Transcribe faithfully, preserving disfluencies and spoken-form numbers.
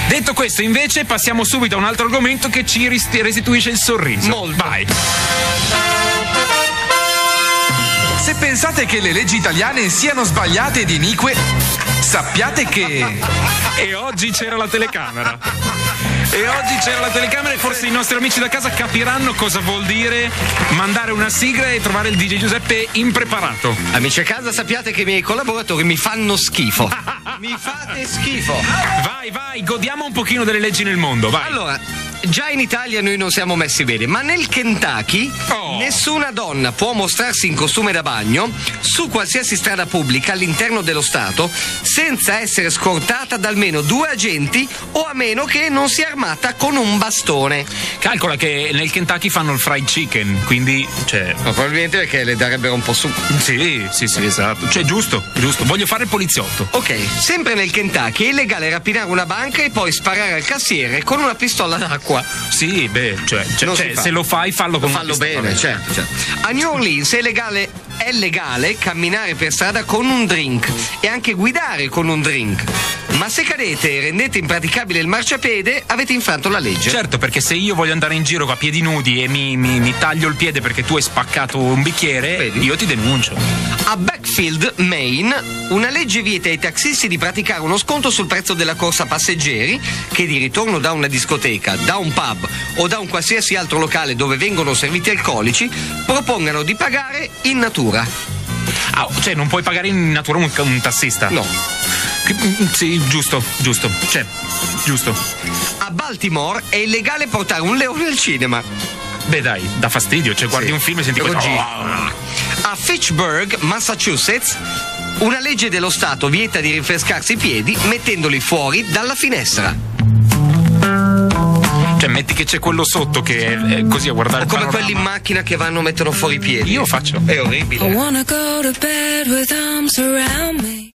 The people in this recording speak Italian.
Detto questo, invece, passiamo subito a un altro argomento che ci restituisce il sorriso. Molto. Vai. Se pensate che le leggi italiane siano sbagliate ed inique, sappiate che... E oggi c'era la telecamera. E oggi c'era la telecamera e forse i nostri amici da casa capiranno cosa vuol dire mandare una sigla e trovare il D J Giuseppe impreparato. Amici a casa, sappiate che i miei collaboratori mi fanno schifo. Mi fate schifo. Vai, vai, godiamo un pochino delle leggi nel mondo, vai. Allora, già in Italia noi non siamo messi bene, ma nel Kentucky Oh. nessuna donna può mostrarsi in costume da bagno su qualsiasi strada pubblica all'interno dello Stato senza essere scortata da almeno due agenti o a meno che non sia armata con un bastone. Calcola che nel Kentucky fanno il fried chicken, quindi, cioè... Ma probabilmente perché le darebbero un po' su. Sì, sì, sì, esatto. Cioè, giusto, giusto. Voglio fare il poliziotto. Ok, sempre nel Kentucky è illegale rapinare una banca e poi sparare al cassiere con una pistola d'acqua. Sì, beh, cioè, cioè, Non si cioè fa. se lo fai, fallo con Fallo una pistola. bene, certo, certo. A New Orleans è legale, è legale camminare per strada con un drink e anche guidare con un drink. Ma se cadete e rendete impraticabile il marciapiede, avete infranto la legge. Certo, perché se io voglio andare in giro a piedi nudi e mi, mi, mi taglio il piede perché tu hai spaccato un bicchiere, Vedi? io ti denuncio. A Bakefield, Maine, una legge vieta ai taxisti di praticare uno sconto sul prezzo della corsa passeggeri che di ritorno da una discoteca, da un pub o da un qualsiasi altro locale dove vengono serviti alcolici propongano di pagare in natura. Ah, cioè non puoi pagare in natura un, un tassista? No. Che- Sì, giusto, giusto. Cioè, giusto. A Baltimore è illegale portare un leone al cinema. Beh dai, dà fastidio, cioè guardi Sì. un film e senti Oggi. questo. A Fitchburg, Massachusetts, una legge dello Stato vieta di rinfrescarsi i piedi mettendoli fuori dalla finestra. Cioè metti che c'è quello sotto che è, è così a guardare O il come panorama. quelli in macchina che vanno a mettere fuori i piedi. Io faccio. È orribile. I wanna go to bed with arms around me.